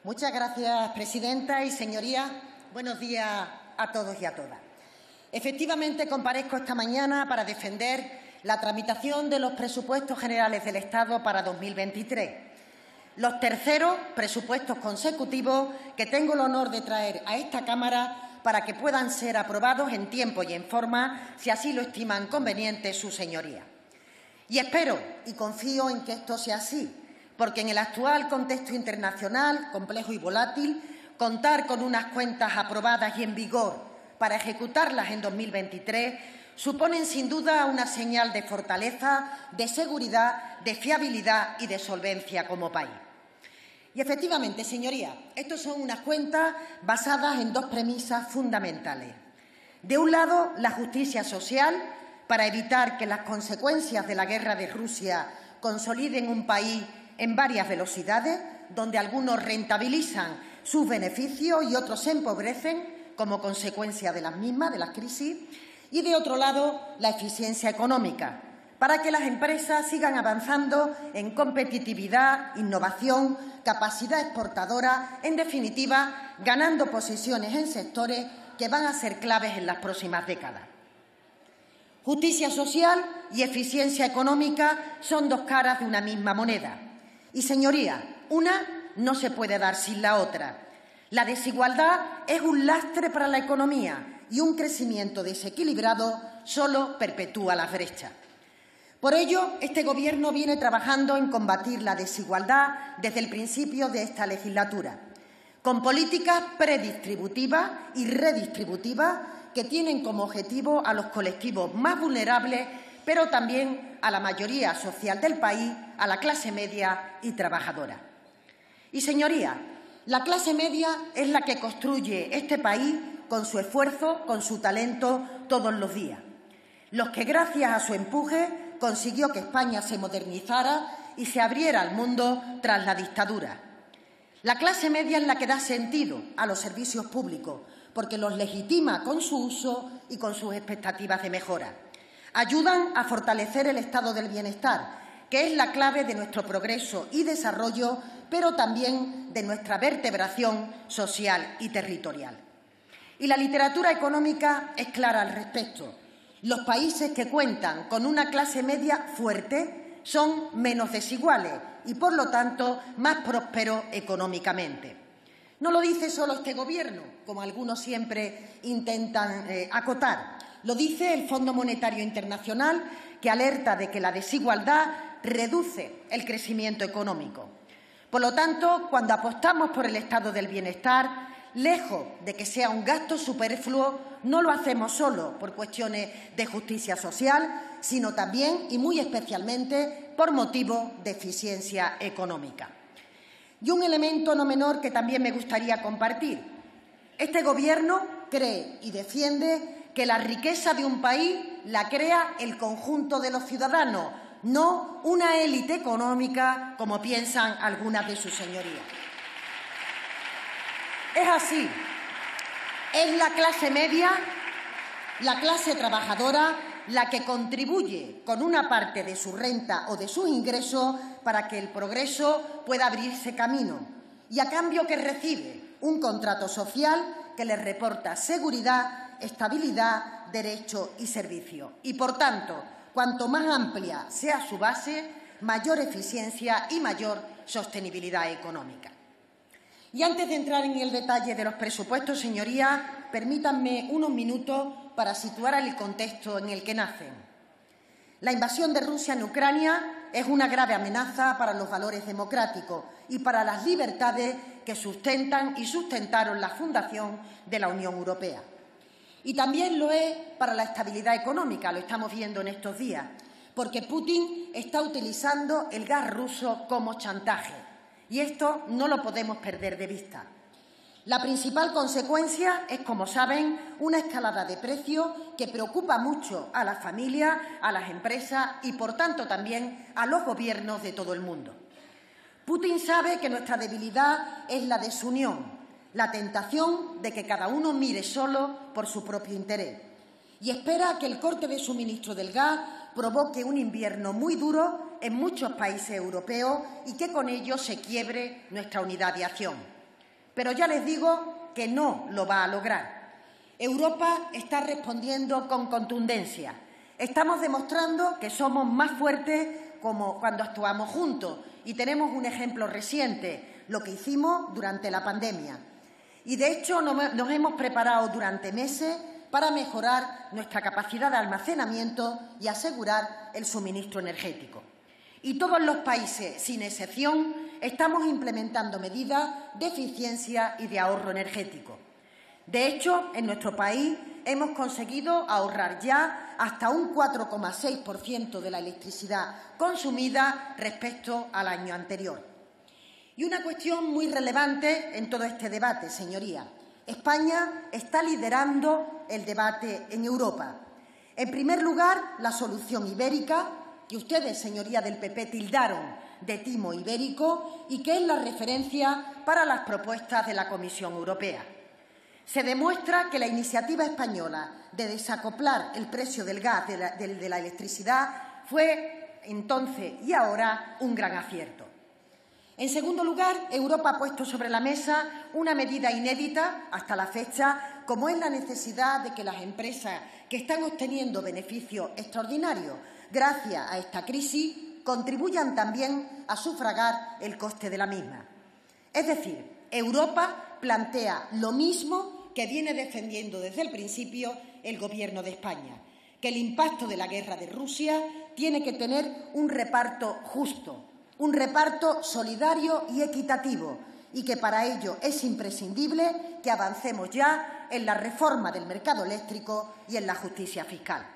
Muchas gracias, presidenta y señorías. Buenos días a todos y a todas. Efectivamente, comparezco esta mañana para defender la tramitación de los presupuestos generales del Estado para 2023, los terceros presupuestos consecutivos que tengo el honor de traer a esta Cámara para que puedan ser aprobados en tiempo y en forma, si así lo estiman conveniente sus señorías. Y espero y confío en que esto sea así, porque en el actual contexto internacional, complejo y volátil, contar con unas cuentas aprobadas y en vigor para ejecutarlas en 2023 suponen sin duda una señal de fortaleza, de seguridad, de fiabilidad y de solvencia como país. Y efectivamente, señorías, estas son unas cuentas basadas en dos premisas fundamentales. De un lado, la justicia social, para evitar que las consecuencias de la guerra de Rusia consoliden un país en varias velocidades, donde algunos rentabilizan sus beneficios y otros se empobrecen como consecuencia de las mismas, de las crisis, y, de otro lado, la eficiencia económica, para que las empresas sigan avanzando en competitividad, innovación, capacidad exportadora, en definitiva, ganando posiciones en sectores que van a ser claves en las próximas décadas. Justicia social y eficiencia económica son dos caras de una misma moneda. Y, señorías, una no se puede dar sin la otra. La desigualdad es un lastre para la economía y un crecimiento desequilibrado solo perpetúa las brechas. Por ello, este Gobierno viene trabajando en combatir la desigualdad desde el principio de esta legislatura, con políticas predistributivas y redistributivas que tienen como objetivo a los colectivos más vulnerables, pero también a la mayoría social del país, a la clase media y trabajadora. Y, señorías, la clase media es la que construye este país con su esfuerzo, con su talento, todos los días. Los que, gracias a su empuje, consiguió que España se modernizara y se abriera al mundo tras la dictadura. La clase media es la que da sentido a los servicios públicos, porque los legitima con su uso y con sus expectativas de mejora. Ayudan a fortalecer el estado del bienestar, que es la clave de nuestro progreso y desarrollo, pero también de nuestra vertebración social y territorial. Y la literatura económica es clara al respecto. Los países que cuentan con una clase media fuerte son menos desiguales y, por lo tanto, más prósperos económicamente. No lo dice solo este Gobierno, como algunos siempre intentan acotar. Lo dice el Fondo Monetario Internacional, que alerta de que la desigualdad reduce el crecimiento económico. Por lo tanto, cuando apostamos por el estado del bienestar, lejos de que sea un gasto superfluo, no lo hacemos solo por cuestiones de justicia social, sino también y muy especialmente por motivos de eficiencia económica. Y un elemento no menor que también me gustaría compartir. Este Gobierno cree y defiende que la riqueza de un país la crea el conjunto de los ciudadanos, no una élite económica, como piensan algunas de sus señorías. Es así. Es la clase media, la clase trabajadora, la que contribuye con una parte de su renta o de sus ingresos para que el progreso pueda abrirse camino, y a cambio que recibe un contrato social que le reporta seguridad, estabilidad, derecho y servicio. Y, por tanto, cuanto más amplia sea su base, mayor eficiencia y mayor sostenibilidad económica. Y antes de entrar en el detalle de los presupuestos, señorías, permítanme unos minutos para situar el contexto en el que nacen. La invasión de Rusia en Ucrania es una grave amenaza para los valores democráticos y para las libertades que sustentan y sustentaron la fundación de la Unión Europea. Y también lo es para la estabilidad económica, lo estamos viendo en estos días, porque Putin está utilizando el gas ruso como chantaje. Y esto no lo podemos perder de vista. La principal consecuencia es, como saben, una escalada de precios que preocupa mucho a las familias, a las empresas y, por tanto, también a los gobiernos de todo el mundo. Putin sabe que nuestra debilidad es la desunión, la tentación de que cada uno mire solo por su propio interés, y espera que el corte de suministro del gas provoque un invierno muy duro en muchos países europeos y que con ello se quiebre nuestra unidad de acción. Pero ya les digo que no lo va a lograr. Europa está respondiendo con contundencia. Estamos demostrando que somos más fuertes como cuando actuamos juntos y tenemos un ejemplo reciente, lo que hicimos durante la pandemia. Y, de hecho, nos hemos preparado durante meses para mejorar nuestra capacidad de almacenamiento y asegurar el suministro energético. Y todos los países, sin excepción, estamos implementando medidas de eficiencia y de ahorro energético. De hecho, en nuestro país hemos conseguido ahorrar ya hasta un 4,6% de la electricidad consumida respecto al año anterior. Y una cuestión muy relevante en todo este debate, señorías. España está liderando el debate en Europa. En primer lugar, la solución ibérica, que ustedes, señorías del PP, tildaron de timo ibérico y que es la referencia para las propuestas de la Comisión Europea. Se demuestra que la iniciativa española de desacoplar el precio del gas de la electricidad fue entonces y ahora un gran acierto. En segundo lugar, Europa ha puesto sobre la mesa una medida inédita hasta la fecha, como es la necesidad de que las empresas que están obteniendo beneficios extraordinarios gracias a esta crisis contribuyan también a sufragar el coste de la misma. Es decir, Europa plantea lo mismo que viene defendiendo desde el principio el Gobierno de España, que el impacto de la guerra de Rusia tiene que tener un reparto justo, un reparto solidario y equitativo, y que para ello es imprescindible que avancemos ya en la reforma del mercado eléctrico y en la justicia fiscal.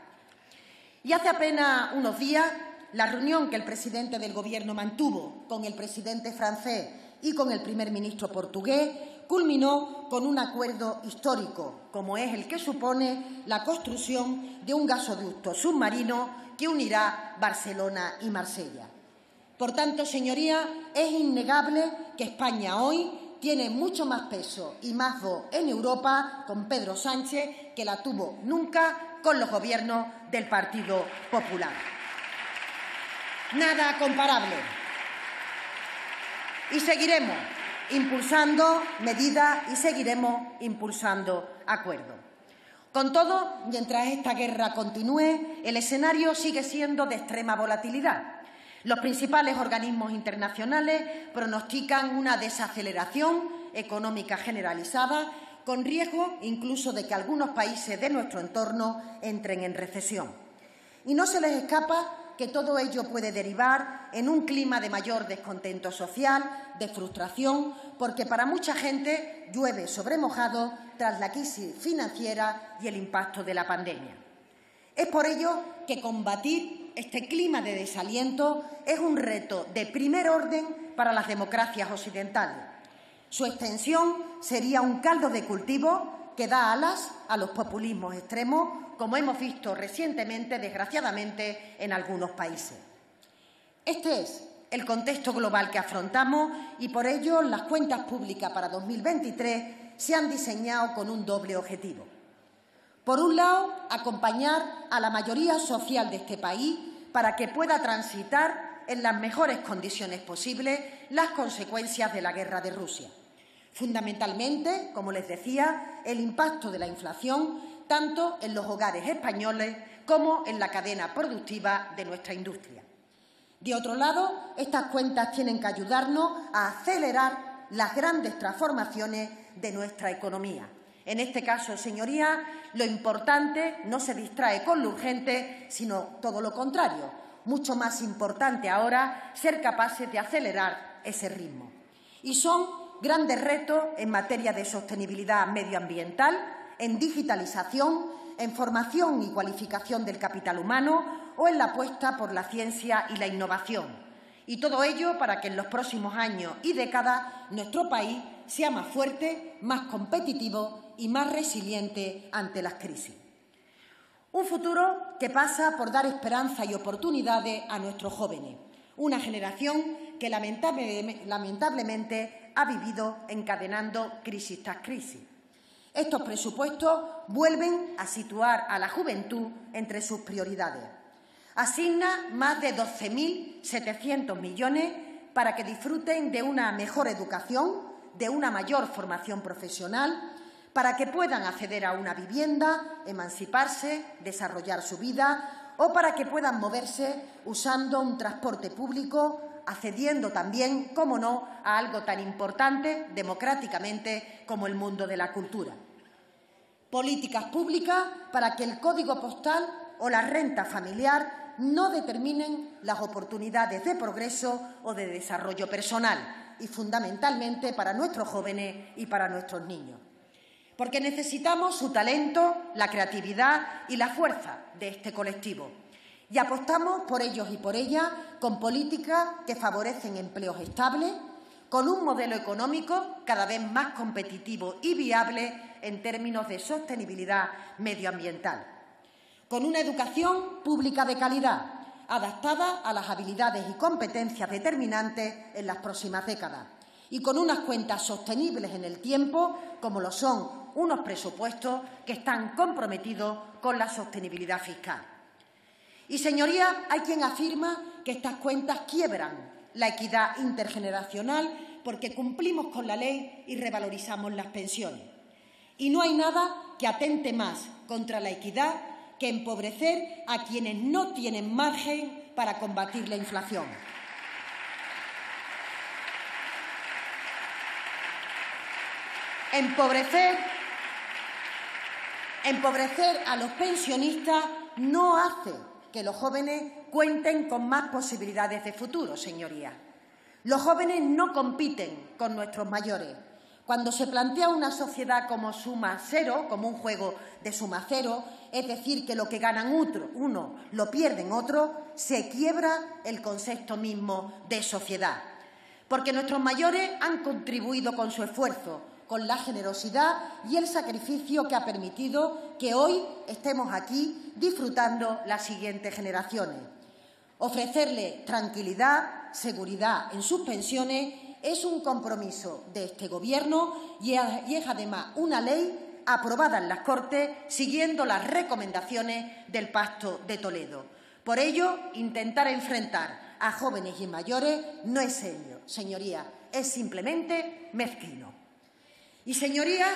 Y hace apenas unos días, la reunión que el presidente del Gobierno mantuvo con el presidente francés y con el primer ministro portugués culminó con un acuerdo histórico, como es el que supone la construcción de un gasoducto submarino que unirá Barcelona y Marsella. Por tanto, señorías, es innegable que España hoy tiene mucho más peso y más voz en Europa con Pedro Sánchez que la tuvo nunca con los gobiernos del Partido Popular. Nada comparable. Y seguiremos impulsando medidas y seguiremos impulsando acuerdos. Con todo, mientras esta guerra continúe, el escenario sigue siendo de extrema volatilidad. Los principales organismos internacionales pronostican una desaceleración económica generalizada, con riesgo incluso de que algunos países de nuestro entorno entren en recesión. Y no se les escapa que todo ello puede derivar en un clima de mayor descontento social, de frustración, porque para mucha gente llueve sobre mojado tras la crisis financiera y el impacto de la pandemia. Es por ello que combatir este clima de desaliento es un reto de primer orden para las democracias occidentales. Su extensión sería un caldo de cultivo que da alas a los populismos extremos, como hemos visto recientemente, desgraciadamente, en algunos países. Este es el contexto global que afrontamos y, por ello, las cuentas públicas para 2023 se han diseñado con un doble objetivo. Por un lado, acompañar a la mayoría social de este país para que pueda transitar en las mejores condiciones posibles las consecuencias de la guerra de Rusia. Fundamentalmente, como les decía, el impacto de la inflación tanto en los hogares españoles como en la cadena productiva de nuestra industria. De otro lado, estas cuentas tienen que ayudarnos a acelerar las grandes transformaciones de nuestra economía. En este caso, señorías, lo importante no se distrae con lo urgente, sino todo lo contrario. Mucho más importante ahora ser capaces de acelerar ese ritmo. Y son grandes retos en materia de sostenibilidad medioambiental, en digitalización, en formación y cualificación del capital humano o en la apuesta por la ciencia y la innovación. Y todo ello para que en los próximos años y décadas nuestro país sea más fuerte, más competitivo y más resiliente ante las crisis. Un futuro que pasa por dar esperanza y oportunidades a nuestros jóvenes, una generación que lamentablemente ha vivido encadenando crisis tras crisis. Estos presupuestos vuelven a situar a la juventud entre sus prioridades. Asigna más de 12.700 millones para que disfruten de una mejor educación, de una mayor formación profesional para que puedan acceder a una vivienda, emanciparse, desarrollar su vida o para que puedan moverse usando un transporte público, accediendo también, cómo no, a algo tan importante democráticamente como el mundo de la cultura. Políticas públicas para que el código postal o la renta familiar no determinen las oportunidades de progreso o de desarrollo personal y, fundamentalmente, para nuestros jóvenes y para nuestros niños. Porque necesitamos su talento, la creatividad y la fuerza de este colectivo. Y apostamos por ellos y por ellas con políticas que favorecen empleos estables, con un modelo económico cada vez más competitivo y viable en términos de sostenibilidad medioambiental, con una educación pública de calidad, adaptada a las habilidades y competencias determinantes en las próximas décadas, y con unas cuentas sostenibles en el tiempo, como lo son unos presupuestos que están comprometidos con la sostenibilidad fiscal. Y, señorías, hay quien afirma que estas cuentas quiebran la equidad intergeneracional porque cumplimos con la ley y revalorizamos las pensiones. Y no hay nada que atente más contra la equidad que empobrecer a quienes no tienen margen para combatir la inflación. Empobrecer a los pensionistas no hace que los jóvenes cuenten con más posibilidades de futuro, señorías. Los jóvenes no compiten con nuestros mayores. Cuando se plantea una sociedad como suma cero, como un juego de suma cero, es decir, que lo que ganan uno lo pierden otros, se quiebra el concepto mismo de sociedad. Porque nuestros mayores han contribuido con su esfuerzo, con la generosidad y el sacrificio que ha permitido que hoy estemos aquí disfrutando las siguientes generaciones. Ofrecerles tranquilidad, seguridad en sus pensiones es un compromiso de este Gobierno y es además una ley aprobada en las Cortes siguiendo las recomendaciones del Pacto de Toledo. Por ello, intentar enfrentar a jóvenes y mayores no es serio, señorías, es simplemente mezquino. Y, señorías,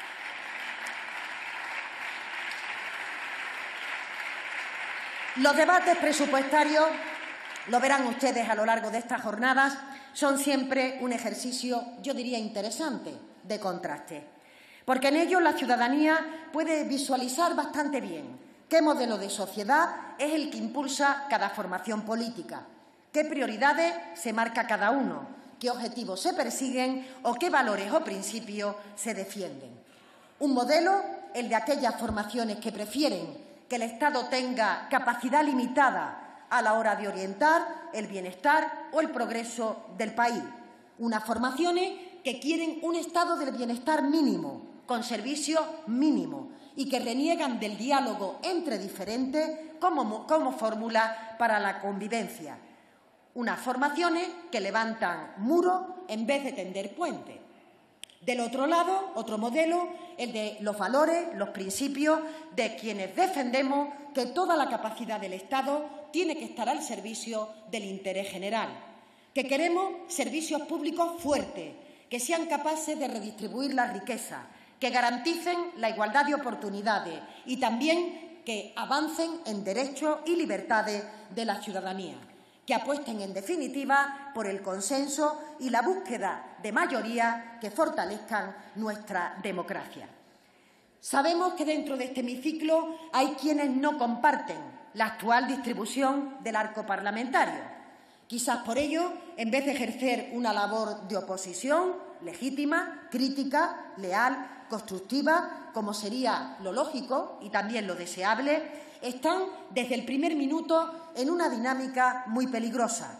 los debates presupuestarios, lo verán ustedes a lo largo de estas jornadas, son siempre un ejercicio, yo diría, interesante de contraste, porque en ellos la ciudadanía puede visualizar bastante bien qué modelo de sociedad es el que impulsa cada formación política, qué prioridades se marca cada uno, qué objetivos se persiguen o qué valores o principios se defienden. Un modelo, el de aquellas formaciones que prefieren que el Estado tenga capacidad limitada a la hora de orientar el bienestar o el progreso del país. Unas formaciones que quieren un estado del bienestar mínimo, con servicios mínimos y que reniegan del diálogo entre diferentes como fórmula para la convivencia. Unas formaciones que levantan muros en vez de tender puentes. Del otro lado, otro modelo, el de los valores, los principios de quienes defendemos que toda la capacidad del Estado tiene que estar al servicio del interés general, que queremos servicios públicos fuertes, que sean capaces de redistribuir la riqueza, que garanticen la igualdad de oportunidades y también que avancen en derechos y libertades de la ciudadanía, que apuesten, en definitiva, por el consenso y la búsqueda de mayorías que fortalezcan nuestra democracia. Sabemos que dentro de este hemiciclo hay quienes no comparten la actual distribución del arco parlamentario. Quizás por ello, en vez de ejercer una labor de oposición legítima, crítica, leal, constructiva, como sería lo lógico y también lo deseable, están desde el primer minuto en una dinámica muy peligrosa,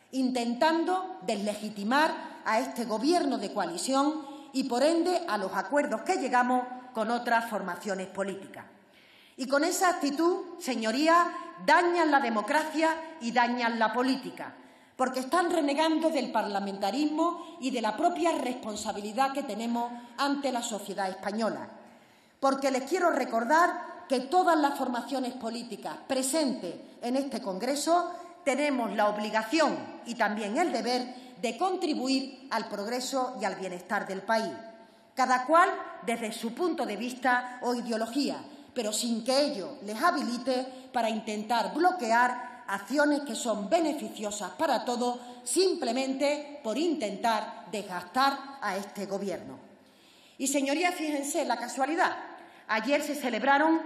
intentando deslegitimar a este Gobierno de coalición y, por ende, a los acuerdos que llegamos con otras formaciones políticas. Y con esa actitud, señorías, dañan la democracia y dañan la política, porque están renegando del parlamentarismo y de la propia responsabilidad que tenemos ante la sociedad española. Porque les quiero recordar que todas las formaciones políticas presentes en este Congreso tenemos la obligación y también el deber de contribuir al progreso y al bienestar del país, cada cual desde su punto de vista o ideología, pero sin que ello les habilite para intentar bloquear acciones que son beneficiosas para todos simplemente por intentar desgastar a este Gobierno. Y, señorías, fíjense la casualidad. Ayer se celebraron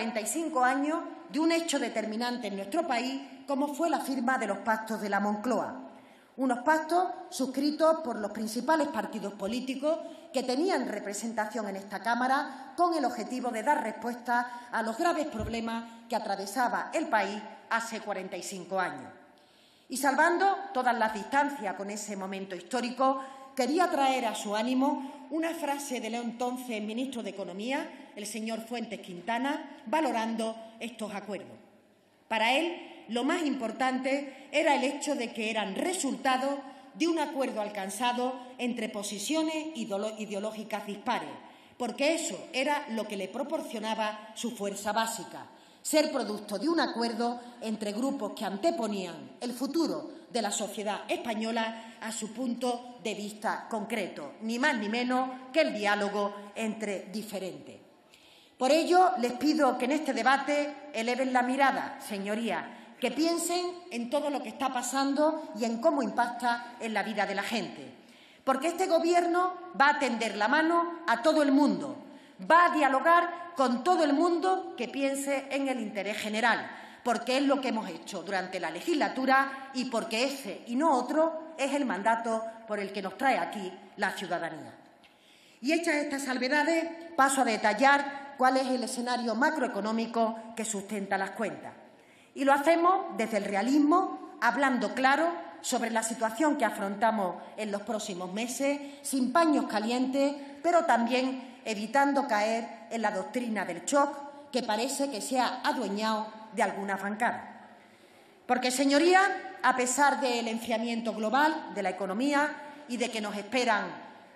45 años de un hecho determinante en nuestro país, como fue la firma de los pactos de la Moncloa. Unos pactos suscritos por los principales partidos políticos que tenían representación en esta Cámara con el objetivo de dar respuesta a los graves problemas que atravesaba el país hace 45 años. Y salvando todas las distancias con ese momento histórico, quería traer a su ánimo una frase del entonces ministro de Economía, el señor Fuentes Quintana, valorando estos acuerdos. Para él, lo más importante era el hecho de que eran resultado de un acuerdo alcanzado entre posiciones ideológicas dispares, porque eso era lo que le proporcionaba su fuerza básica, ser producto de un acuerdo entre grupos que anteponían el futuro de la sociedad española a su punto de vista concreto, ni más ni menos que el diálogo entre diferentes. Por ello, les pido que en este debate eleven la mirada, señorías, que piensen en todo lo que está pasando y en cómo impacta en la vida de la gente. Porque este Gobierno va a tender la mano a todo el mundo, va a dialogar con todo el mundo que piense en el interés general, porque es lo que hemos hecho durante la legislatura y porque ese y no otro es el mandato por el que nos trae aquí la ciudadanía. Y hechas estas salvedades, paso a detallar cuál es el escenario macroeconómico que sustenta las cuentas. Y lo hacemos desde el realismo, hablando claro sobre la situación que afrontamos en los próximos meses, sin paños calientes, pero también evitando caer en la doctrina del shock que parece que se ha adueñado de algunas bancadas. Porque, señorías, a pesar del enfriamiento global de la economía y de que nos esperan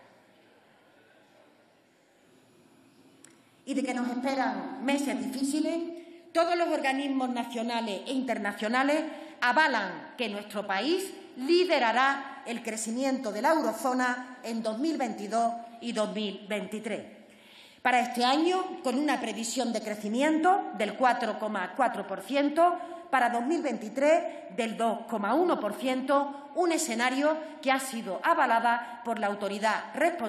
meses difíciles, todos los organismos nacionales e internacionales avalan que nuestro país liderará el crecimiento de la eurozona en 2022 y 2023. Para este año, con una previsión de crecimiento del 4,4%, para 2023 del 2,1%, un escenario que ha sido avalada por la autoridad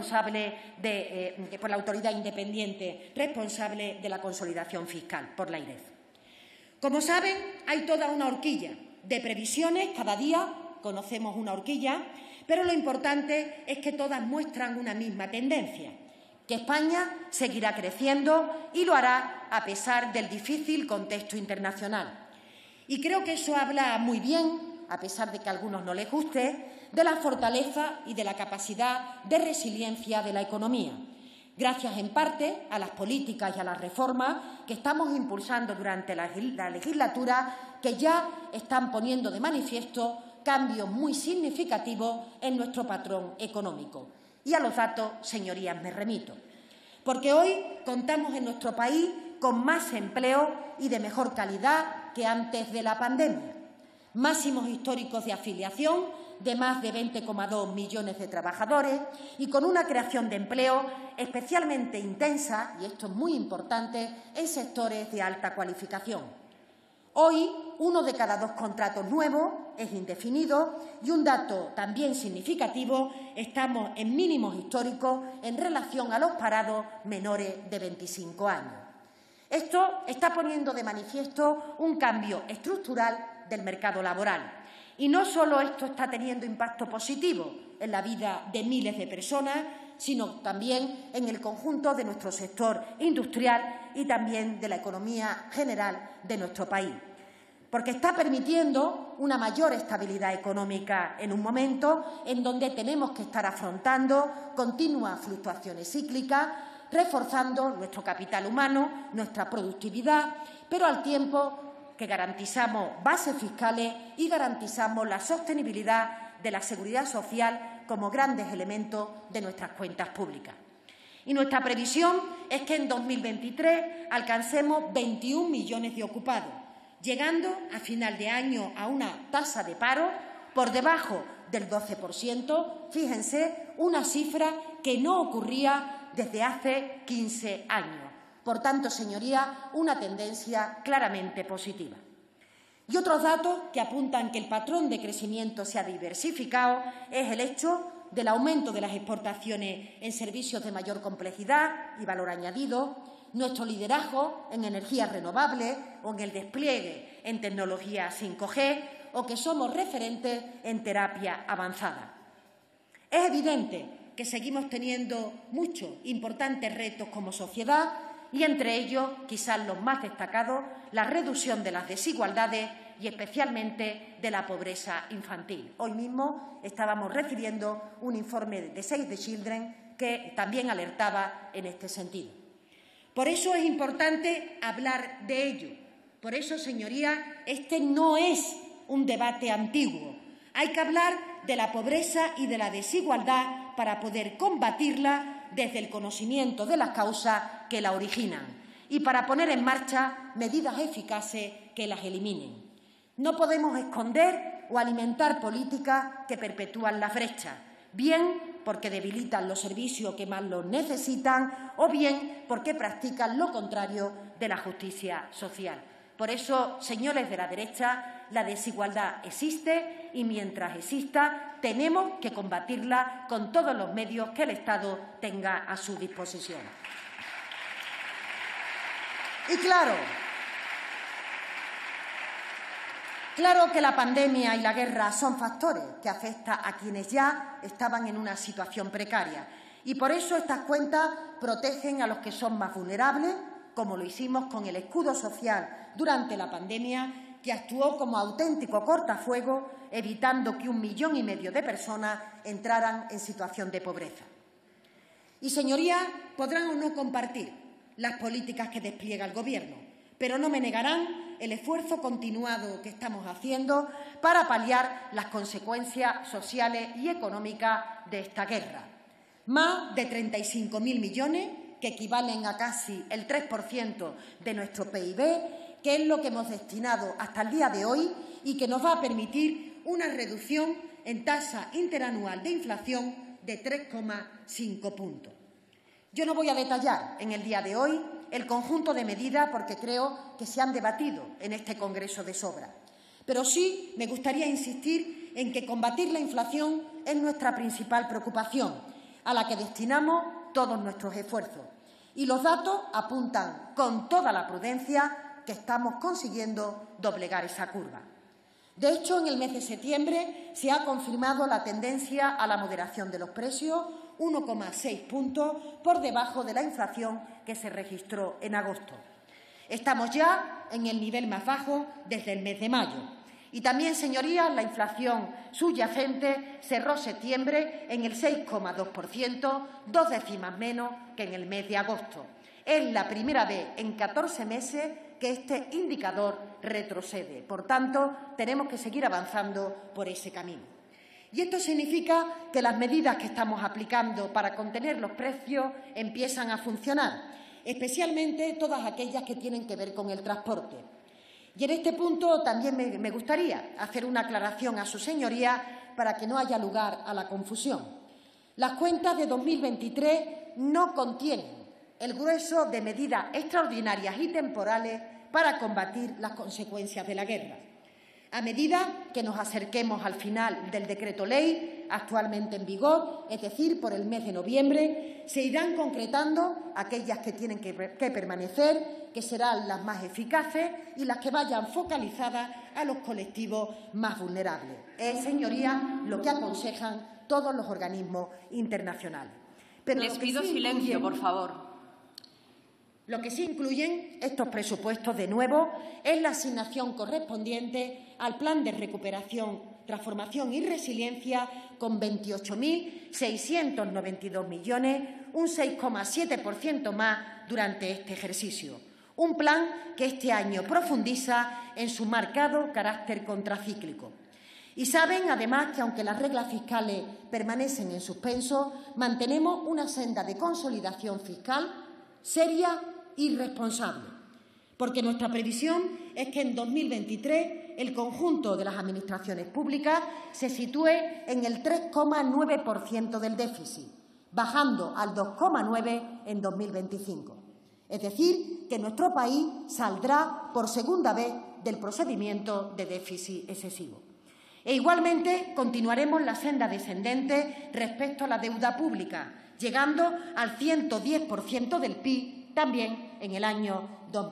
independiente responsable de la consolidación fiscal, por la IREF. Como saben, hay toda una horquilla de previsiones, cada día conocemos una horquilla, pero lo importante es que todas muestran una misma tendencia, que España seguirá creciendo y lo hará a pesar del difícil contexto internacional. Y creo que eso habla muy bien, a pesar de que a algunos no les guste, de la fortaleza y de la capacidad de resiliencia de la economía, gracias en parte a las políticas y a las reformas que estamos impulsando durante la legislatura, que ya están poniendo de manifiesto cambios muy significativos en nuestro patrón económico. Y a los datos, señorías, me remito. Porque hoy contamos en nuestro país con más empleo y de mejor calidad que antes de la pandemia. Máximos históricos de afiliación de más de 20,2 millones de trabajadores y con una creación de empleo especialmente intensa, y esto es muy importante, en sectores de alta cualificación. Hoy, 1 de cada 2 contratos nuevos es indefinido y un dato también significativo, estamos en mínimos históricos en relación a los parados menores de 25 años. Esto está poniendo de manifiesto un cambio estructural del mercado laboral. Y no solo esto está teniendo impacto positivo en la vida de miles de personas, sino también en el conjunto de nuestro sector industrial y también de la economía general de nuestro país. Porque está permitiendo una mayor estabilidad económica en un momento en donde tenemos que estar afrontando continuas fluctuaciones cíclicas, reforzando nuestro capital humano, nuestra productividad, pero al tiempo que garantizamos bases fiscales y garantizamos la sostenibilidad de la seguridad social como grandes elementos de nuestras cuentas públicas. Y nuestra previsión es que en 2023 alcancemos 21 millones de ocupados, llegando a final de año a una tasa de paro por debajo del 12%. Fíjense, una cifra que no ocurría desde hace 15 años. Por tanto, señorías, una tendencia claramente positiva. Y otros datos que apuntan que el patrón de crecimiento se ha diversificado es el hecho del aumento de las exportaciones en servicios de mayor complejidad y valor añadido, nuestro liderazgo en energías renovables o en el despliegue en tecnología 5G o que somos referentes en terapia avanzada. Es evidente que seguimos teniendo muchos importantes retos como sociedad y entre ellos, quizás los más destacados, la reducción de las desigualdades y especialmente de la pobreza infantil. Hoy mismo estábamos recibiendo un informe de Save the Children que también alertaba en este sentido. Por eso es importante hablar de ello. Por eso, señorías, este no es un debate antiguo. Hay que hablar de la pobreza y de la desigualdad para poder combatirla desde el conocimiento de las causas que la originan y para poner en marcha medidas eficaces que las eliminen. No podemos esconder o alimentar políticas que perpetúan las brechas, bien porque debilitan los servicios que más los necesitan o bien porque practican lo contrario de la justicia social. Por eso, señores de la derecha, la desigualdad existe y mientras exista tenemos que combatirla con todos los medios que el Estado tenga a su disposición. Y claro que la pandemia y la guerra son factores que afectan a quienes ya estaban en una situación precaria y por eso estas cuentas protegen a los que son más vulnerables, como lo hicimos con el escudo social durante la pandemia, que actuó como auténtico cortafuegos, evitando que 1,5 millones de personas entraran en situación de pobreza. Y, señorías, podrán o no compartir las políticas que despliega el Gobierno, pero no me negarán el esfuerzo continuado que estamos haciendo para paliar las consecuencias sociales y económicas de esta guerra. Más de 35.000 millones, que equivalen a casi el 3% de nuestro PIB, que es lo que hemos destinado hasta el día de hoy y que nos va a permitir una reducción en tasa interanual de inflación de 3,5 puntos. Yo no voy a detallar en el día de hoy el conjunto de medidas porque creo que se han debatido en este Congreso de sobra. Pero sí me gustaría insistir en que combatir la inflación es nuestra principal preocupación, a la que destinamos todos nuestros esfuerzos. Y los datos apuntan con toda la prudencia que estamos consiguiendo doblegar esa curva. De hecho, en el mes de septiembre se ha confirmado la tendencia a la moderación de los precios, 1,6 puntos por debajo de la inflación que se registró en agosto. Estamos ya en el nivel más bajo desde el mes de mayo. Y también, señorías, la inflación subyacente cerró septiembre en el 6,2%, 2 décimas menos que en el mes de agosto. Es la primera vez en 14 meses que este indicador retrocede. Por tanto, tenemos que seguir avanzando por ese camino. Y esto significa que las medidas que estamos aplicando para contener los precios empiezan a funcionar, especialmente todas aquellas que tienen que ver con el transporte. Y en este punto también me gustaría hacer una aclaración a su señoría para que no haya lugar a la confusión. Las cuentas de 2023 no contienen el grueso de medidas extraordinarias y temporales para combatir las consecuencias de la guerra. A medida que nos acerquemos al final del decreto ley actualmente en vigor, es decir, por el mes de noviembre, se irán concretando aquellas que tienen que permanecer, que serán las más eficaces y las que vayan focalizadas a los colectivos más vulnerables. Es, señorías, lo que aconsejan todos los organismos internacionales. Pero les pido silencio, por favor. Lo que sí incluyen estos presupuestos, de nuevo, es la asignación correspondiente al Plan de Recuperación, Transformación y Resiliencia con 28.692 millones, un 6,7% más durante este ejercicio. Un plan que este año profundiza en su marcado carácter contracíclico. Y saben, además, que aunque las reglas fiscales permanecen en suspenso, mantenemos una senda de consolidación fiscal seria y responsable, porque nuestra previsión es que en 2023 que el conjunto de las administraciones públicas se sitúe en el 3,9% del déficit, bajando al 2,9% en 2025. Es decir, que nuestro país saldrá por segunda vez del procedimiento de déficit excesivo. E igualmente continuaremos la senda descendente respecto a la deuda pública, llegando al 110% del PIB también en el año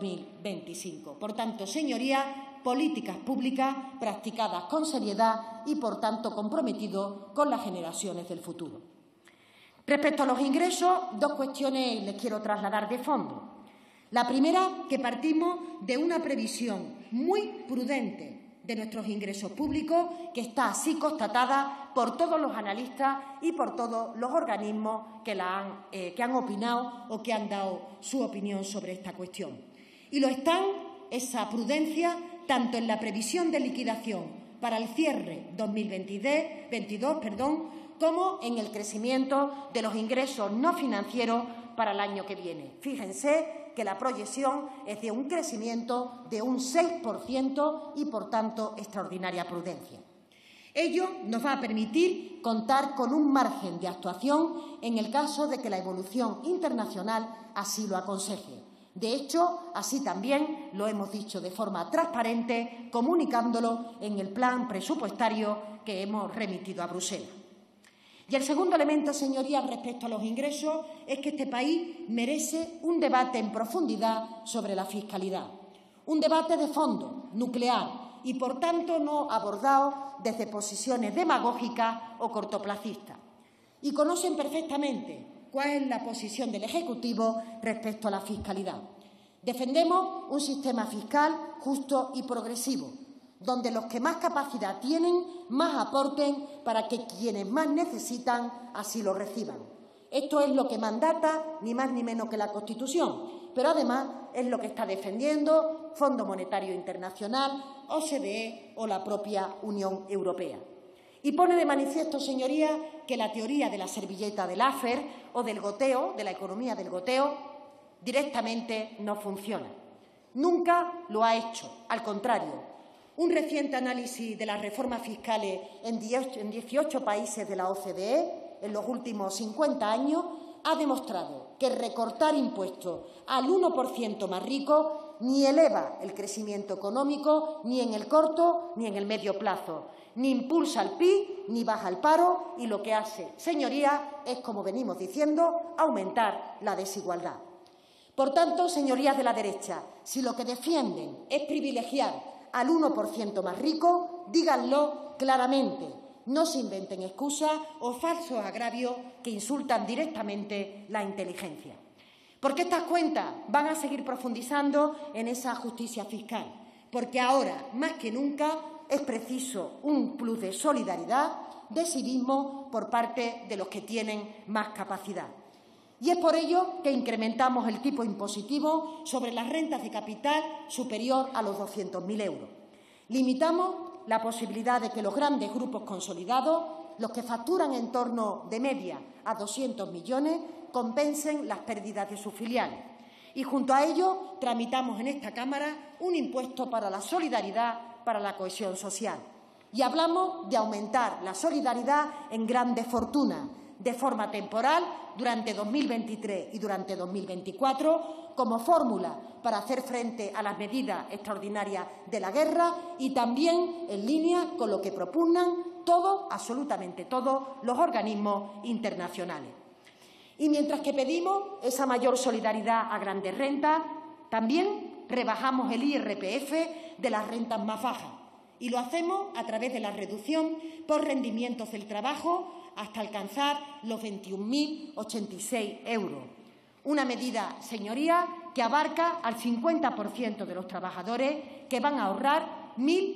2025. Por tanto, señorías, políticas públicas practicadas con seriedad y, por tanto, comprometidos con las generaciones del futuro. Respecto a los ingresos, dos cuestiones les quiero trasladar de fondo. La primera, que partimos de una previsión muy prudente de nuestros ingresos públicos, que está así constatada por todos los analistas y por todos los organismos que han opinado o que han dado su opinión sobre esta cuestión. Y lo están, esa prudencia, tanto en la previsión de liquidación para el cierre 2022, como en el crecimiento de los ingresos no financieros para el año que viene. Fíjense que la proyección es de un crecimiento de un 6% y, por tanto, extraordinaria prudencia. Ello nos va a permitir contar con un margen de actuación en el caso de que la evolución internacional así lo aconseje. De hecho, así también lo hemos dicho de forma transparente, comunicándolo en el plan presupuestario que hemos remitido a Bruselas. Y el segundo elemento, señorías, respecto a los ingresos, es que este país merece un debate en profundidad sobre la fiscalidad. Un debate de fondo, nuclear y, por tanto, no abordado desde posiciones demagógicas o cortoplacistas. Y conocen perfectamente cuál es la posición del Ejecutivo respecto a la fiscalidad. Defendemos un sistema fiscal justo y progresivo, donde los que más capacidad tienen, más aporten para que quienes más necesitan así lo reciban. Esto es lo que mandata ni más ni menos que la Constitución, pero además es lo que está defendiendo Fondo Monetario Internacional, OCDE o la propia Unión Europea. Y pone de manifiesto, señorías, que la teoría de la servilleta de Laffer o del goteo, de la economía del goteo, directamente no funciona. Nunca lo ha hecho, al contrario. Un reciente análisis de las reformas fiscales en 18 países de la OCDE en los últimos 50 años ha demostrado que recortar impuestos al 1% más rico ni eleva el crecimiento económico ni en el corto ni en el medio plazo, ni impulsa el PIB ni baja el paro y lo que hace, señorías, es, como venimos diciendo, aumentar la desigualdad. Por tanto, señorías de la derecha, si lo que defienden es privilegiar al 1% más rico, díganlo claramente. No se inventen excusas o falsos agravios que insultan directamente la inteligencia. Porque estas cuentas van a seguir profundizando en esa justicia fiscal. Porque ahora, más que nunca, es preciso un plus de solidaridad, de civismo por parte de los que tienen más capacidad. Y es por ello que incrementamos el tipo impositivo sobre las rentas de capital superior a los 200.000 euros. Limitamos la posibilidad de que los grandes grupos consolidados, los que facturan en torno de media a 200 millones, compensen las pérdidas de sus filiales. Y junto a ello tramitamos en esta Cámara un impuesto para la solidaridad, para la cohesión social. Y hablamos de aumentar la solidaridad en grandes fortunas, de forma temporal, durante 2023 y durante 2024, como fórmula para hacer frente a las medidas extraordinarias de la guerra y también en línea con lo que propugnan todos, absolutamente todos, los organismos internacionales. Y mientras que pedimos esa mayor solidaridad a grandes rentas, también rebajamos el IRPF de las rentas más bajas y lo hacemos a través de la reducción por rendimientos del trabajo hasta alcanzar los 21.086 euros. Una medida, señorías, que abarca al 50% de los trabajadores que van a ahorrar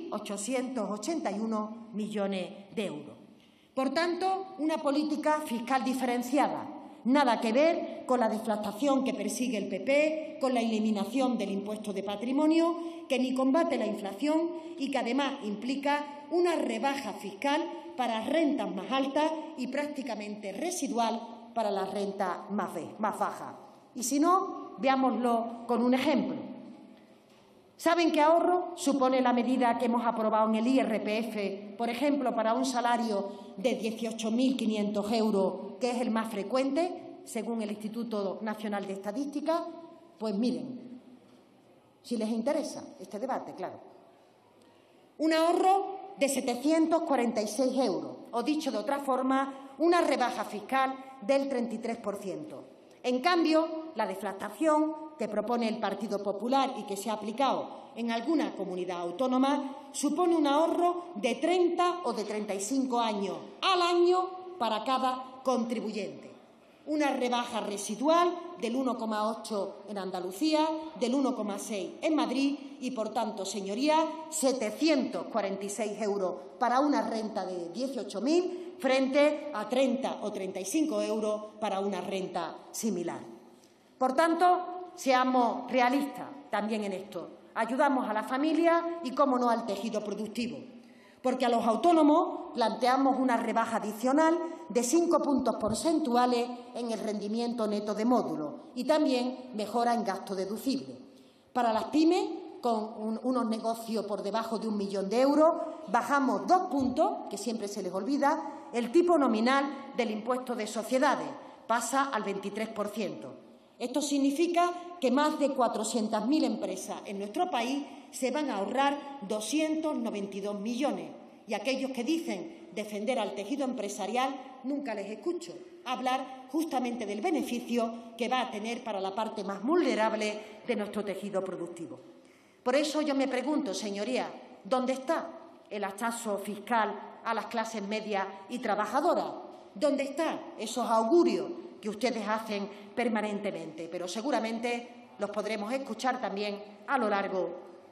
1.881 millones de euros. Por tanto, una política fiscal diferenciada. Nada que ver con la deflactación que persigue el PP, con la eliminación del impuesto de patrimonio, que ni combate la inflación y que además implica una rebaja fiscal para rentas más altas y prácticamente residual para las rentas más bajas. Y si no, veámoslo con un ejemplo. ¿Saben qué ahorro supone la medida que hemos aprobado en el IRPF, por ejemplo, para un salario de 18.500 euros, que es el más frecuente, según el Instituto Nacional de Estadística? Pues miren, si les interesa este debate, claro. Un ahorro de 746 euros, o dicho de otra forma, una rebaja fiscal del 33%. En cambio, la deflactación que propone el Partido Popular y que se ha aplicado en alguna comunidad autónoma supone un ahorro de 30 o de 35 años al año para cada contribuyente. Una rebaja residual del 1,8 en Andalucía, del 1,6 en Madrid y, por tanto, señorías, 746 euros para una renta de 18.000 frente a 30 o 35 euros para una renta similar. Por tanto, seamos realistas también en esto. Ayudamos a la familia y, cómo no, al tejido productivo. Porque a los autónomos planteamos una rebaja adicional de 5 puntos porcentuales en el rendimiento neto de módulo y también mejora en gasto deducible. Para las pymes, con unos negocios por debajo de 1 millón de euros, bajamos 2 puntos, que siempre se les olvida, el tipo nominal del impuesto de sociedades, pasa al 23%. Esto significa que más de 400.000 empresas en nuestro país se van a ahorrar 292 millones. Y aquellos que dicen defender al tejido empresarial, nunca les escucho hablar justamente del beneficio que va a tener para la parte más vulnerable de nuestro tejido productivo. Por eso yo me pregunto, señorías, ¿dónde está el hachazo fiscal a las clases medias y trabajadoras? ¿Dónde están esos augurios que ustedes hacen permanentemente? Pero seguramente los podremos escuchar también a lo largo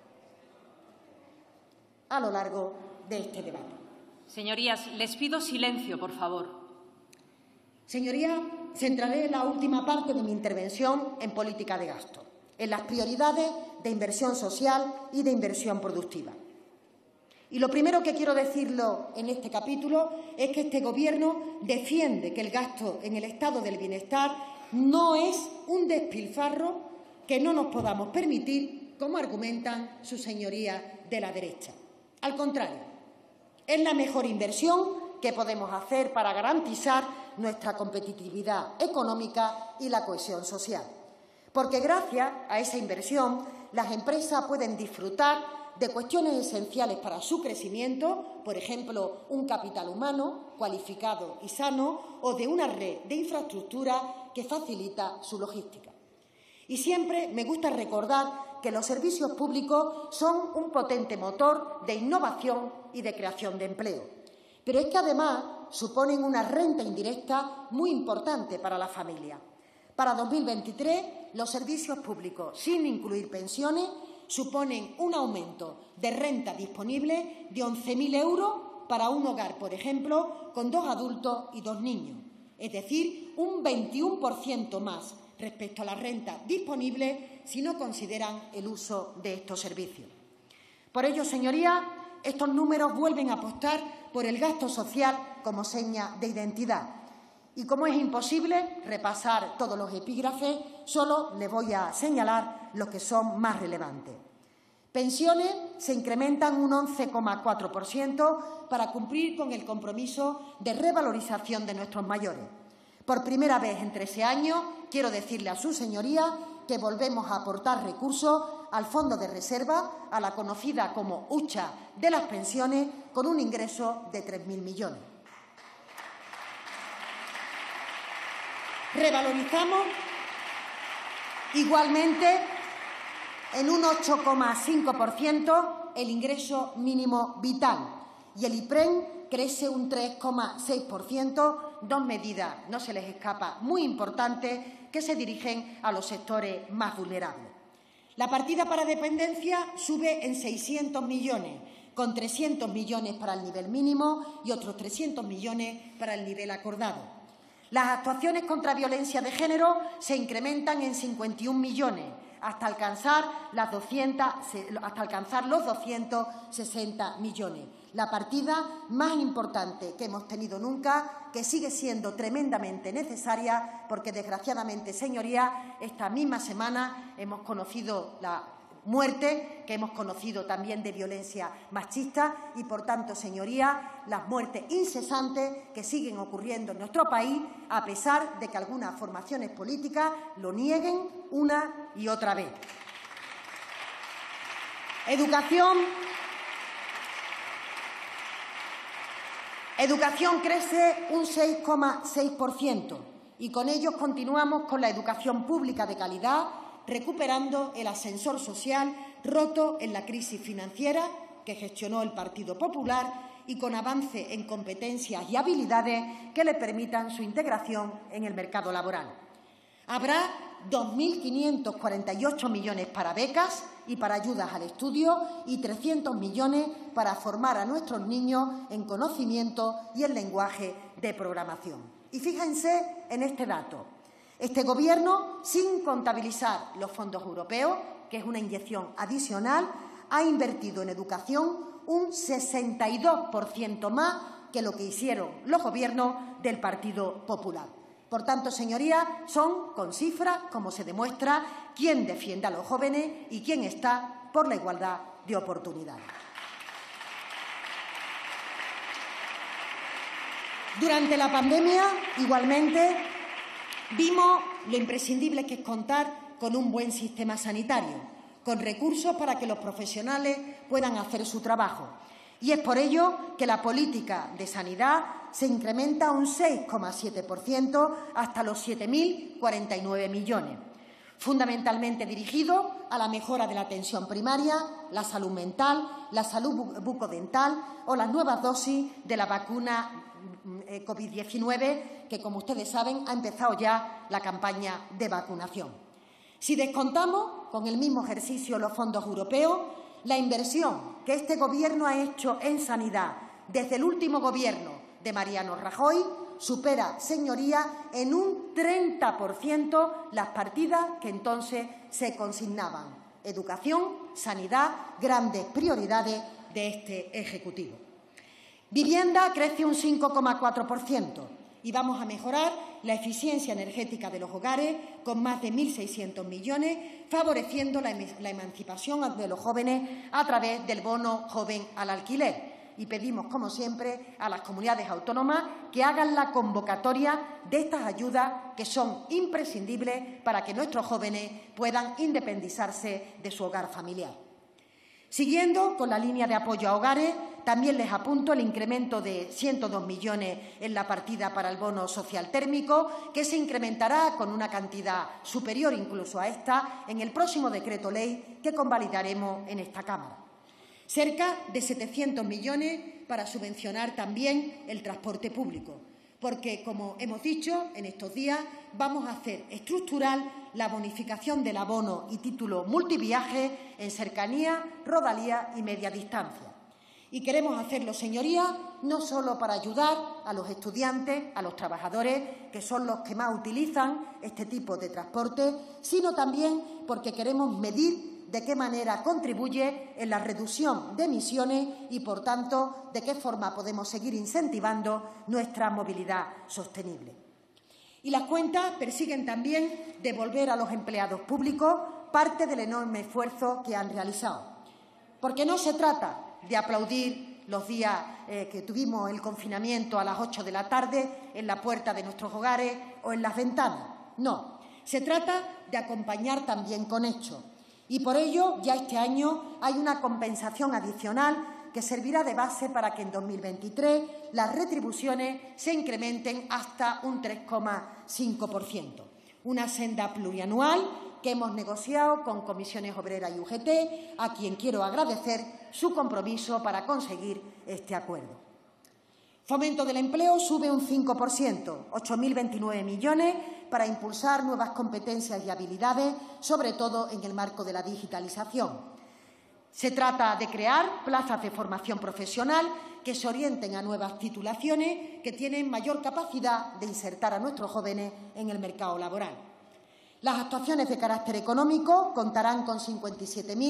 de este debate. Señorías, les pido silencio, por favor. Señorías, centraré la última parte de mi intervención en política de gasto, en las prioridades de inversión social y de inversión productiva. Y lo primero que quiero decirlo en este capítulo es que este Gobierno defiende que el gasto en el estado del bienestar no es un despilfarro que no nos podamos permitir, como argumentan sus señorías de la derecha. Al contrario, es la mejor inversión que podemos hacer para garantizar nuestra competitividad económica y la cohesión social. Porque gracias a esa inversión las empresas pueden disfrutar de cuestiones esenciales para su crecimiento, por ejemplo, un capital humano cualificado y sano o de una red de infraestructura que facilita su logística. Y siempre me gusta recordar que los servicios públicos son un potente motor de innovación y de creación de empleo. Pero es que además suponen una renta indirecta muy importante para la familia. Para 2023, los servicios públicos, sin incluir pensiones, suponen un aumento de renta disponible de 11.000 euros para un hogar, por ejemplo, con 2 adultos y 2 niños. Es decir, un 21% más respecto a la renta disponible si no consideran el uso de estos servicios. Por ello, señorías, estos números vuelven a apostar por el gasto social como seña de identidad. Y como es imposible repasar todos los epígrafes, solo les voy a señalar los que son más relevantes. Pensiones se incrementan un 11,4% para cumplir con el compromiso de revalorización de nuestros mayores. Por primera vez en 13 años, quiero decirle a su señoría que volvemos a aportar recursos al Fondo de Reserva, a la conocida como hucha de las pensiones, con un ingreso de 3.000 millones. Revalorizamos igualmente en un 8,5% el ingreso mínimo vital y el IPREM crece un 3,6%, dos medidas, no se les escapa, muy importantes que se dirigen a los sectores más vulnerables. La partida para dependencia sube en 600 millones, con 300 millones para el nivel mínimo y otros 300 millones para el nivel acordado. Las actuaciones contra violencia de género se incrementan en 51 millones, hasta alcanzar los 260 millones. La partida más importante que hemos tenido nunca, que sigue siendo tremendamente necesaria, porque, desgraciadamente, señorías, esta misma semana hemos conocido la muertes que hemos conocido también de violencia machista y, por tanto, señorías, las muertes incesantes que siguen ocurriendo en nuestro país, a pesar de que algunas formaciones políticas lo nieguen una y otra vez. Educación crece un 6,6% y con ello continuamos con la educación pública de calidad, recuperando el ascensor social roto en la crisis financiera que gestionó el Partido Popular y con avance en competencias y habilidades que le permitan su integración en el mercado laboral. Habrá 2.548 millones para becas y para ayudas al estudio y 300 millones para formar a nuestros niños en conocimiento y en lenguaje de programación. Y fíjense en este dato. Este Gobierno, sin contabilizar los fondos europeos, que es una inyección adicional, ha invertido en educación un 62% más que lo que hicieron los gobiernos del Partido Popular. Por tanto, señorías, son con cifras como se demuestra quién defiende a los jóvenes y quién está por la igualdad de oportunidades. Durante la pandemia, igualmente, vimos lo imprescindible que es contar con un buen sistema sanitario, con recursos para que los profesionales puedan hacer su trabajo. Y es por ello que la política de sanidad se incrementa un 6,7% hasta los 7.049 millones, fundamentalmente dirigido a la mejora de la atención primaria, la salud mental, la salud bucodental o las nuevas dosis de la vacuna COVID-19, que, como ustedes saben, ha empezado ya la campaña de vacunación. Si descontamos con el mismo ejercicio los fondos europeos, la inversión que este Gobierno ha hecho en sanidad desde el último Gobierno de Mariano Rajoy supera, señorías, en un 30% las partidas que entonces se consignaban. Educación, sanidad, grandes prioridades de este Ejecutivo. Vivienda crece un 5,4% y vamos a mejorar la eficiencia energética de los hogares con más de 1.600 millones, favoreciendo la emancipación de los jóvenes a través del bono joven al alquiler. Y pedimos, como siempre, a las comunidades autónomas que hagan la convocatoria de estas ayudas que son imprescindibles para que nuestros jóvenes puedan independizarse de su hogar familiar. Siguiendo con la línea de apoyo a hogares, también les apunto el incremento de 102 millones en la partida para el bono social térmico, que se incrementará con una cantidad superior incluso a esta en el próximo decreto ley que convalidaremos en esta Cámara. Cerca de 700 millones para subvencionar también el transporte público, porque, como hemos dicho en estos días, vamos a hacer estructural la bonificación del abono y título multiviaje en cercanía, rodalía y media distancia. Y queremos hacerlo, señorías, no solo para ayudar a los estudiantes, a los trabajadores, que son los que más utilizan este tipo de transporte, sino también porque queremos medir de qué manera contribuye en la reducción de emisiones y, por tanto, de qué forma podemos seguir incentivando nuestra movilidad sostenible. Y las cuentas persiguen también devolver a los empleados públicos parte del enorme esfuerzo que han realizado. Porque no se trata de aplaudir los días que tuvimos el confinamiento a las 8 de la tarde en la puerta de nuestros hogares o en las ventanas. No, se trata de acompañar también con hechos. Y por ello, ya este año hay una compensación adicional que servirá de base para que en 2023 las retribuciones se incrementen hasta un 3,5%. Una senda plurianual que hemos negociado con Comisiones Obreras y UGT, a quien quiero agradecer su compromiso para conseguir este acuerdo. Fomento del empleo sube un 5%, 8.029 millones para impulsar nuevas competencias y habilidades, sobre todo en el marco de la digitalización. Se trata de crear plazas de formación profesional que se orienten a nuevas titulaciones que tienen mayor capacidad de insertar a nuestros jóvenes en el mercado laboral. Las actuaciones de carácter económico contarán con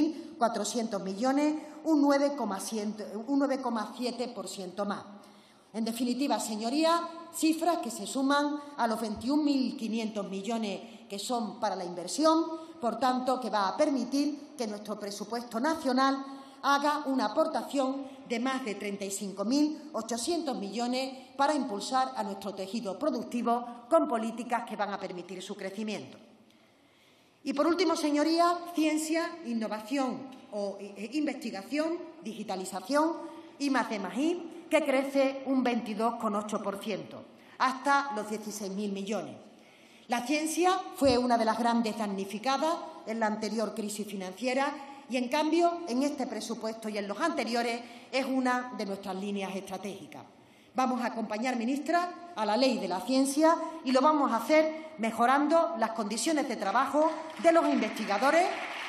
57.400 millones, un 9,7% más. En definitiva, señorías, cifras que se suman a los 21.500 millones que son para la inversión, por tanto, que va a permitir que nuestro presupuesto nacional haga una aportación de más de 35.800 millones para impulsar a nuestro tejido productivo con políticas que van a permitir su crecimiento. Y, por último, señorías, ciencia, innovación o investigación, digitalización, I+D+I, que crece un 22,8%, hasta los 16.000 millones. La ciencia fue una de las grandes damnificadas en la anterior crisis financiera y, en cambio, en este presupuesto y en los anteriores es una de nuestras líneas estratégicas. Vamos a acompañar, ministra, a la Ley de la Ciencia y lo vamos a hacer mejorando las condiciones de trabajo de los investigadores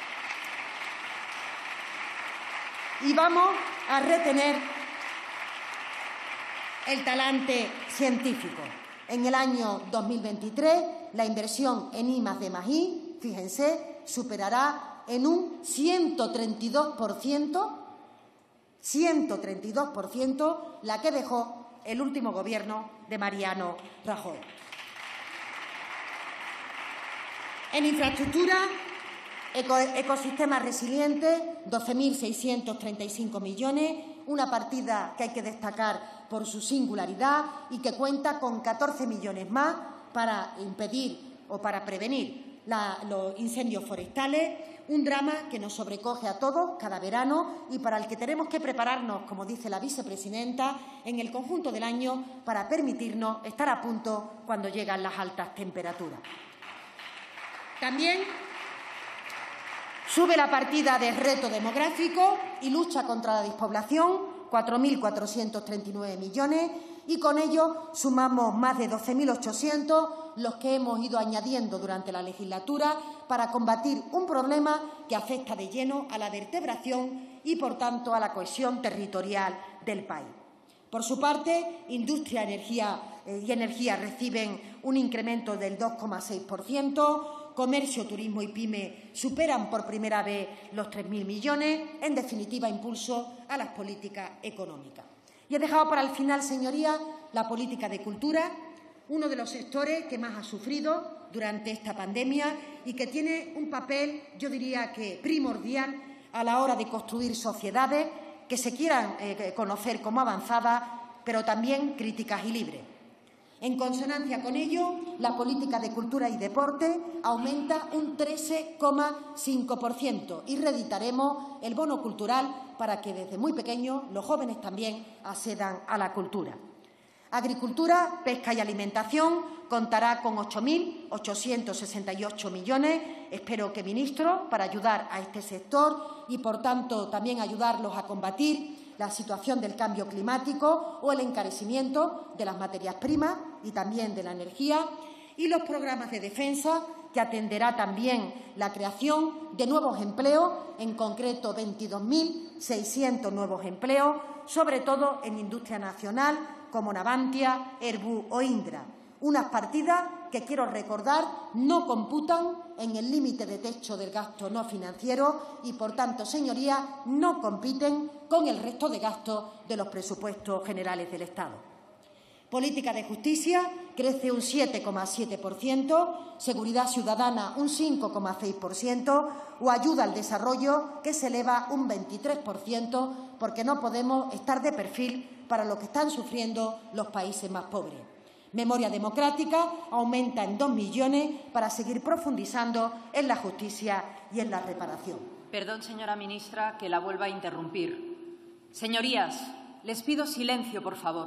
y vamos a retener el talante científico. En el año 2023, la inversión en I+D+I, fíjense, superará en un 132% la que dejó el último Gobierno de Mariano Rajoy. En infraestructura, ecosistemas resilientes, 12.635 millones, una partida que hay que destacar por su singularidad y que cuenta con 14 millones más para impedir o para prevenir los incendios forestales, un drama que nos sobrecoge a todos cada verano y para el que tenemos que prepararnos, como dice la vicepresidenta, en el conjunto del año para permitirnos estar a punto cuando llegan las altas temperaturas. También sube la partida de reto demográfico y lucha contra la despoblación, 4.439 millones, y con ello sumamos más de 12.800 los que hemos ido añadiendo durante la legislatura para combatir un problema que afecta de lleno a la vertebración y, por tanto, a la cohesión territorial del país. Por su parte, industria y energía reciben un incremento del 2,6%, comercio, turismo y pyme superan por primera vez los 3.000 millones, en definitiva, impulso a las políticas económicas. Y he dejado para el final, señorías, la política de cultura, uno de los sectores que más ha sufrido durante esta pandemia y que tiene un papel, yo diría que primordial, a la hora de construir sociedades que se quieran conocer como avanzadas, pero también críticas y libres. En consonancia con ello, la política de cultura y deporte aumenta un 13,5% y reeditaremos el bono cultural para que desde muy pequeños los jóvenes también accedan a la cultura. Agricultura, pesca y alimentación contará con 8.868 millones. Espero que, ministro, para ayudar a este sector y, por tanto, también ayudarlos a combatir la situación del cambio climático o el encarecimiento de las materias primas y también de la energía, y los programas de defensa, que atenderá también la creación de nuevos empleos, en concreto 22.600 nuevos empleos, sobre todo en industria nacional como Navantia, Airbus o Indra. Unas partidas que, quiero recordar, no computan en el límite de techo del gasto no financiero y, por tanto, señorías, no compiten con el resto de gastos de los presupuestos generales del Estado. Política de justicia crece un 7,7%, seguridad ciudadana un 5,6% o ayuda al desarrollo, que se eleva un 23%, porque no podemos estar de perfil para lo que están sufriendo los países más pobres. Memoria democrática aumenta en 2 millones para seguir profundizando en la justicia y en la reparación. Perdón, señora ministra, que la vuelva a interrumpir. Señorías, les pido silencio, por favor.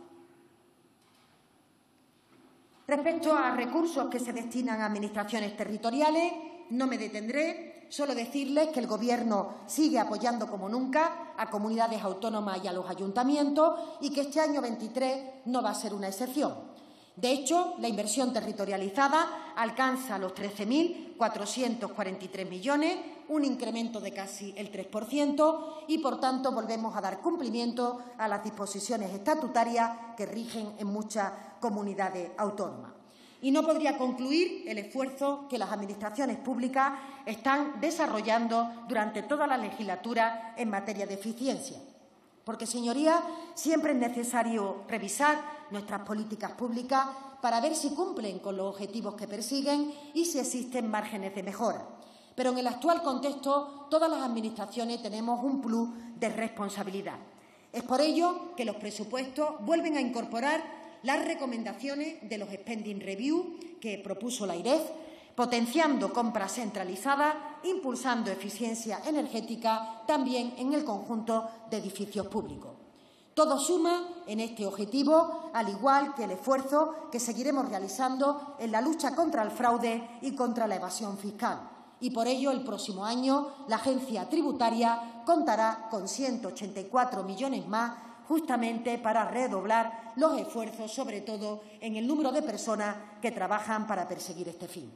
Respecto a recursos que se destinan a administraciones territoriales, no me detendré, solo decirles que el Gobierno sigue apoyando como nunca a comunidades autónomas y a los ayuntamientos y que este año 23 no va a ser una excepción. De hecho, la inversión territorializada alcanza los 13.443 millones, un incremento de casi el 3% y, por tanto, volvemos a dar cumplimiento a las disposiciones estatutarias que rigen en muchas comunidades autónomas. Y no podría concluir el esfuerzo que las administraciones públicas están desarrollando durante toda la legislatura en materia de eficiencia. Porque, señorías, siempre es necesario revisar nuestras políticas públicas para ver si cumplen con los objetivos que persiguen y si existen márgenes de mejora. Pero en el actual contexto, todas las administraciones tenemos un plus de responsabilidad. Es por ello que los presupuestos vuelven a incorporar las recomendaciones de los Spending Review que propuso la AIREF, potenciando compras centralizadas, impulsando eficiencia energética también en el conjunto de edificios públicos. Todo suma en este objetivo, al igual que el esfuerzo que seguiremos realizando en la lucha contra el fraude y contra la evasión fiscal. Y por ello, el próximo año, la agencia tributaria contará con 184 millones más, justamente para redoblar los esfuerzos, sobre todo en el número de personas que trabajan para perseguir este fin.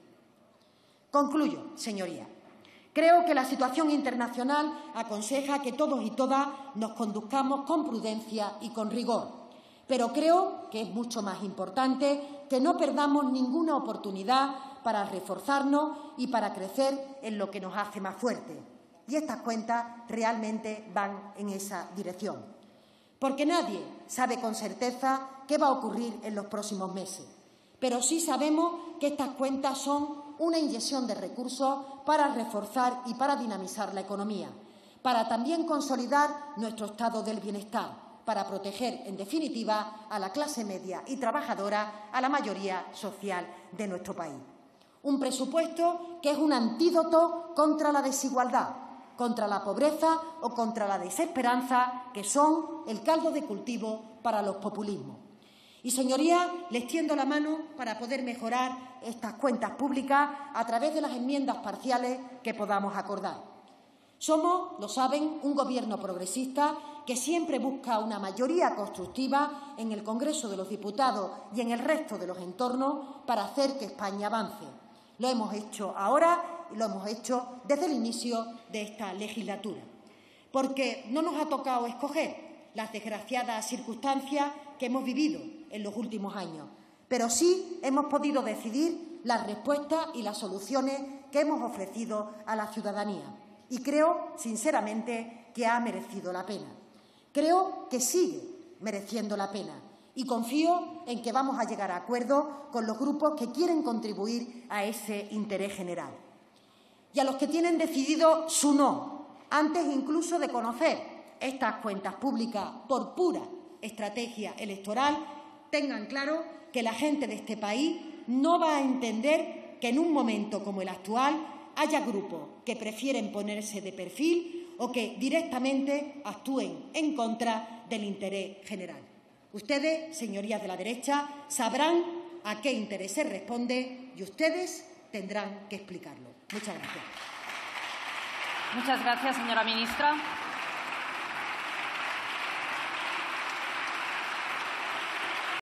Concluyo, señorías. Creo que la situación internacional aconseja que todos y todas nos conduzcamos con prudencia y con rigor. Pero creo que es mucho más importante que no perdamos ninguna oportunidad para reforzarnos y para crecer en lo que nos hace más fuertes. Y estas cuentas realmente van en esa dirección. Porque nadie sabe con certeza qué va a ocurrir en los próximos meses. Pero sí sabemos que estas cuentas son una inyección de recursos para reforzar y para dinamizar la economía, para también consolidar nuestro estado del bienestar, para proteger, en definitiva, a la clase media y trabajadora, a la mayoría social de nuestro país. Un presupuesto que es un antídoto contra la desigualdad, contra la pobreza o contra la desesperanza, que son el caldo de cultivo para los populismos. Y, señorías, les tiendo la mano para poder mejorar estas cuentas públicas a través de las enmiendas parciales que podamos acordar. Somos, lo saben, un Gobierno progresista que siempre busca una mayoría constructiva en el Congreso de los Diputados y en el resto de los entornos para hacer que España avance. Lo hemos hecho ahora y lo hemos hecho desde el inicio de esta legislatura, porque no nos ha tocado escoger las desgraciadas circunstancias que hemos vivido en los últimos años, pero sí hemos podido decidir las respuestas y las soluciones que hemos ofrecido a la ciudadanía. Y creo, sinceramente, que ha merecido la pena. Creo que sigue mereciendo la pena. Y confío en que vamos a llegar a acuerdos con los grupos que quieren contribuir a ese interés general. Y a los que tienen decidido su no, antes incluso de conocer estas cuentas públicas por pura estrategia electoral, tengan claro que la gente de este país no va a entender que en un momento como el actual haya grupos que prefieren ponerse de perfil o que directamente actúen en contra del interés general. Ustedes, señorías de la derecha, sabrán a qué intereses responde y ustedes tendrán que explicarlo. Muchas gracias. Muchas gracias, señora ministra.